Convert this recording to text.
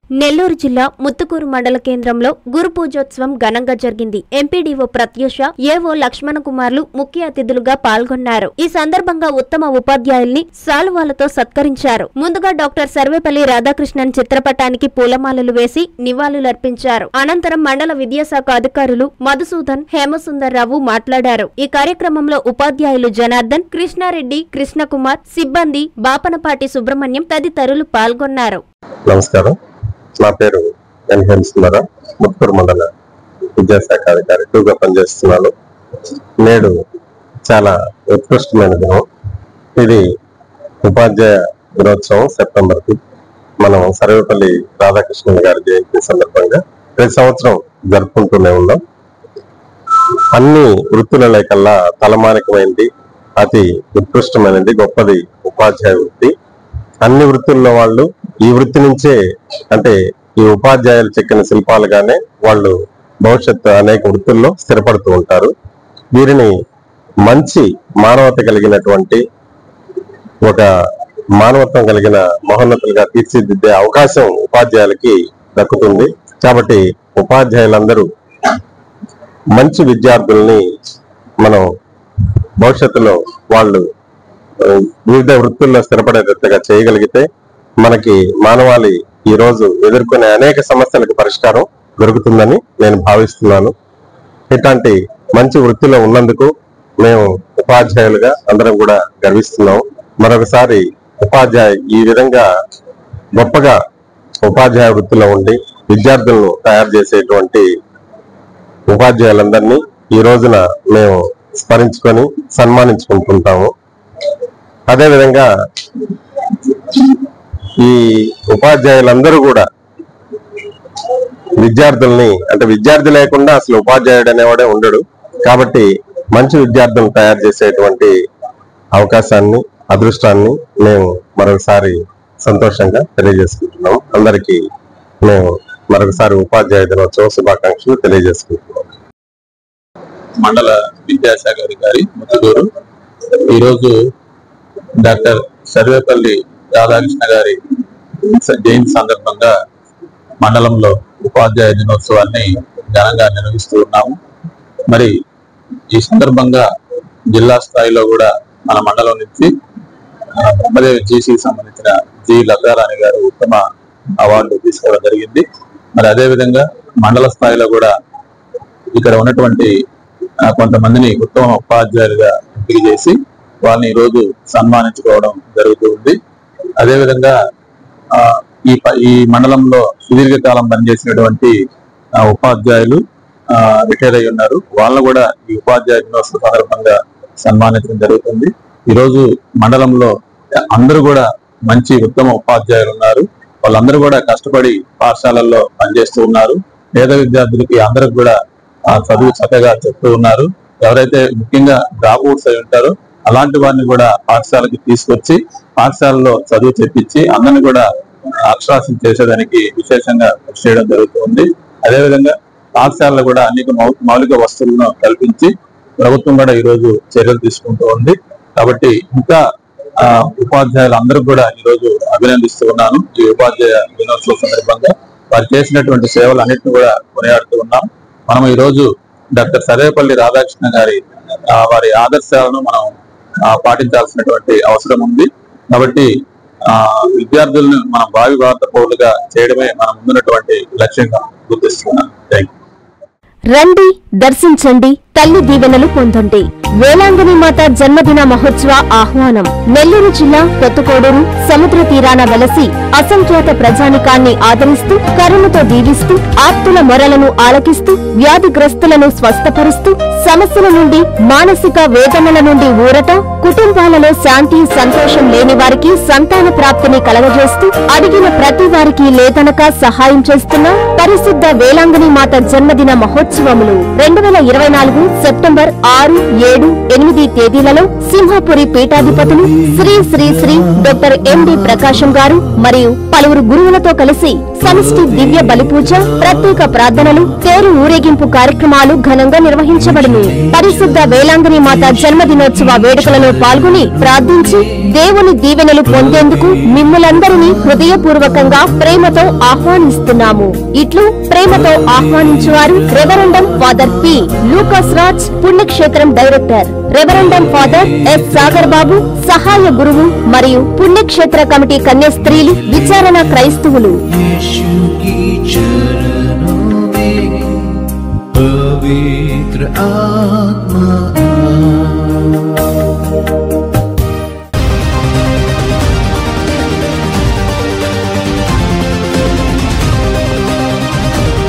నెల్లూరు జిల్లా ముత్తుకూరు మండల కేంద్రంలో గురు పూజోత్సవం ఘనంగా జరిగింది. ఎంపీడీఓ ప్రత్యూష, ఏవో లక్ష్మణ కుమార్లు ముఖ్య అతిథులుగా పాల్గొన్నారు. ఈ సందర్భంగా ఉత్తమ ఉపాధ్యాయుల్ని శాలువాలతో సత్కరించారు. ముందుగా డాక్టర్ సర్వేపల్లి రాధాకృష్ణన్ చిత్రపటానికి పూలమాలలు వేసి నివాళులర్పించారు. అనంతరం మండల విద్యాశాఖ అధికారులు మధుసూదన్, హేమసుందర్రావు మాట్లాడారు. ఈ కార్యక్రమంలో ఉపాధ్యాయులు జనార్దన్, కృష్ణారెడ్డి, కృష్ణకుమార్, సిబ్బంది, బాపనపాటి సుబ్రహ్మణ్యం తదితరులు పాల్గొన్నారు. నమస్కారం. నా పేరు ఎన్ హేమసుందర్రావు. ముత్తుకూరు మండల విద్యాశాఖ అధికారి 2గా పనిచేస్తున్నాను. నేడు చాలా ఉత్కృష్టమైన దినం. ఇది ఉపాధ్యాయ దినోత్సవం. సెప్టెంబర్కి మనం సర్వేపల్లి రాధాకృష్ణన్ గారి జయంతి సందర్భంగా ప్రతి సంవత్సరం జరుపుకుంటూనే ఉన్నాం. అన్ని వృత్తుల కల్లా తలమానికమైనది, అతి ఉత్కృష్టమైనది, గొప్పది ఉపాధ్యాయ వృత్తి. అన్ని వృత్తుల్లో వాళ్ళు ఈ వృత్తి నుంచే, అంటే ఈ ఉపాధ్యాయులు చెక్కిన శిల్పాలుగానే వాళ్ళు భవిష్యత్తు అనేక వృత్తుల్లో స్థిరపడుతూ ఉంటారు. వీరిని మంచి మానవత కలిగినటువంటి, ఒక మానవత్వం కలిగిన మహోన్నతులుగా తీర్చిదిద్దే అవకాశం ఉపాధ్యాయులకి దక్కుతుంది. కాబట్టి ఉపాధ్యాయులందరూ మంచి విద్యార్థుల్ని మనం భవిష్యత్తులో వాళ్ళు వివిధ వృత్తుల్లో స్థిరపడేటట్టుగా చేయగలిగితే మనకి మానవాళి ఈ రోజు ఎదుర్కొనే అనేక సమస్యలకు పరిష్కారం దొరుకుతుందని నేను భావిస్తున్నాను. ఇట్లాంటి మంచి వృత్తిలో ఉన్నందుకు మేము ఉపాధ్యాయులుగా అందరం కూడా గర్విస్తున్నాం. మరొకసారి ఈ విధంగా గొప్పగా ఉపాధ్యాయ వృత్తిలో ఉండి విద్యార్థులను తయారు చేసేటువంటి ఉపాధ్యాయులందరినీ ఈ రోజున మేము స్మరించుకొని సన్మానించుకుంటుంటాము. అదేవిధంగా ఈ ఉపాధ్యాయులందరూ కూడా విద్యార్థుల్ని, అంటే విద్యార్థి లేకుండా అసలు ఉపాధ్యాయుడు అనేవాడే ఉండడు. కాబట్టి మంచి విద్యార్థులను తయారు చేసేటువంటి అవకాశాన్ని, అదృష్టాన్ని మేము మరొకసారి సంతోషంగా తెలియజేసుకుంటున్నాం. అందరికీ మేము మరొకసారి ఉపాధ్యాయ దినోత్సవ శుభాకాంక్షలు తెలియజేసుకుంటున్నాం. మండల విద్యాశాఖ అధికారి ముత్తుకూరు ఈరోజు డాక్టర్ సర్వేపల్లి రాధాకృష్ణ గారి జయంతి సందర్భంగా మండలంలో ఉపాధ్యాయ దినోత్సవాన్ని ఘనంగా నిర్వహిస్తూ ఉన్నాము. మరి ఈ సందర్భంగా జిల్లా స్థాయిలో కూడా మన మండలం నుంచి బ్రహ్మదేవి జీసీకి సంబంధించిన జి లతారాణి గారు ఉత్తమ అవార్డు తీసుకోవడం జరిగింది. మరి అదేవిధంగా మండల స్థాయిలో కూడా ఇక్కడ ఉన్నటువంటి కొంతమందిని ఉత్తమ ఉపాధ్యాయులుగా ఎంపిక చేసి వాళ్ళని ఈరోజు సన్మానించుకోవడం జరుగుతుంది. అదేవిధంగా ఈ మండలంలో సుదీర్ఘకాలం పనిచేసినటువంటి ఉపాధ్యాయులు రిటైర్ అయి ఉన్నారు. వాళ్ళను కూడా ఈ ఉపాధ్యాయ దినోత్సవ సందర్భంగా సన్మానించడం జరుగుతుంది. ఈరోజు మండలంలో అందరూ కూడా మంచి ఉత్తమ ఉపాధ్యాయులు ఉన్నారు. వాళ్ళందరూ కూడా కష్టపడి పాఠశాలల్లో పనిచేస్తూ ఉన్నారు. పేద విద్యార్థులకి అందరికి కూడా చదువు చక్కగా చెప్తూ ఉన్నారు. ఎవరైతే ముఖ్యంగా డ్రాప్అవుట్స్ అయి ఉంటారో అలాంటి వారిని కూడా పాఠశాలకి తీసుకొచ్చి పాఠశాలలో చదువు చెప్పించి అందరిని కూడా అక్షరాస్యం చేసేదానికి విశేషంగా కృషి చేయడం జరుగుతుంది. అదేవిధంగా పాఠశాలలో కూడా అనేక మౌలిక వస్తువులను కల్పించి ప్రభుత్వం కూడా ఈరోజు చర్యలు తీసుకుంటూ ఉంది. కాబట్టి ఇంకా ఉపాధ్యాయులు అందరూ కూడా ఈరోజు అభినందిస్తూ ఉన్నాను. ఈ ఉపాధ్యాయ దినోత్సవం సందర్భంగా వారు చేసినటువంటి సేవలు అన్నింటినీ కూడా కొనియాడుతూ ఉన్నాం. మనం ఈరోజు డాక్టర్ సర్వేపల్లి రాధాకృష్ణ గారి వారి ఆదర్శాలను మనం పాటించాల్సినటువంటి అవసరం ఉంది. కాబట్టి విద్యార్థులను మనం భావి భారత పౌరులుగా చేయడమే మనం ముందున్నటువంటి లక్ష్యంగా గుర్తిస్తున్నాను. Thank you. రండి, దర్శించండి, తల్లి దీవెనలు పొందండి. వేలాంగిని మాత జన్మదిన మహోత్సవ ఆహ్వానం. నెల్లూరు జిల్లా కొత్తకోడూరు సముద్ర తీరాన వెలసి అసంఖ్యాత ప్రజానికాన్ని ఆదరిస్తూ, కరుణతో దీవిస్తూ, ఆప్తుల మొరలను ఆలకిస్తూ, వ్యాధిగ్రస్తులను స్వస్థపరుస్తూ, సమస్యల నుండి, మానసిక వేదనల నుండి ఊరట, కుటుంబాలలో శాంతి సంతోషం లేని వారికి సంతాన ప్రాప్తిని కలగజేస్తూ, అడిగిన ప్రతి వారికి లేదనక సహాయం చేస్తున్న పరిశుద్ధ వేలాంగిని మాత జన్మదిన మహోత్సవములు 2024 సెప్టెంబర్ 6, 7, 8 తేదీలలో సింహాపురి పీఠాధిపతులు శ్రీ శ్రీ శ్రీ డాక్టర్ ఎండి ప్రకాశం గారు మరియు పలువురు గురువులతో కలిసి సమిష్టి దివ్య బలిపూజ, ప్రత్యేక ప్రార్థనలు, తేరు ఊరేగింపు కార్యక్రమాలు ఘనంగా నిర్వహించబడును. పరిశుద్ధ వేలాంగణి మాత జన్మదినోత్సవ వేడుకలలో పాల్గొని ప్రార్థించి దేవుని దీవెనలు పొందేందుకు మిమ్ములందరినీ హృదయపూర్వకంగా ప్రేమతో ఆహ్వానిస్తున్నాము. ఇట్లు ప్రేమతో ఆహ్వానించువారు రెవరెండం ఫాదర్ పి. లూకాస్ రాజ్, పుణ్యక్షేత్రం డైరెక్టర్, రెవరెండం ఫాదర్ ఎస్. సాగర్ బాబు, సహాయ గురువు మరియు పుణ్యక్షేత్ర కమిటీ కన్యాస్త్రీలు, విచారణ క్రైస్తవులు. पवित्र आत्मा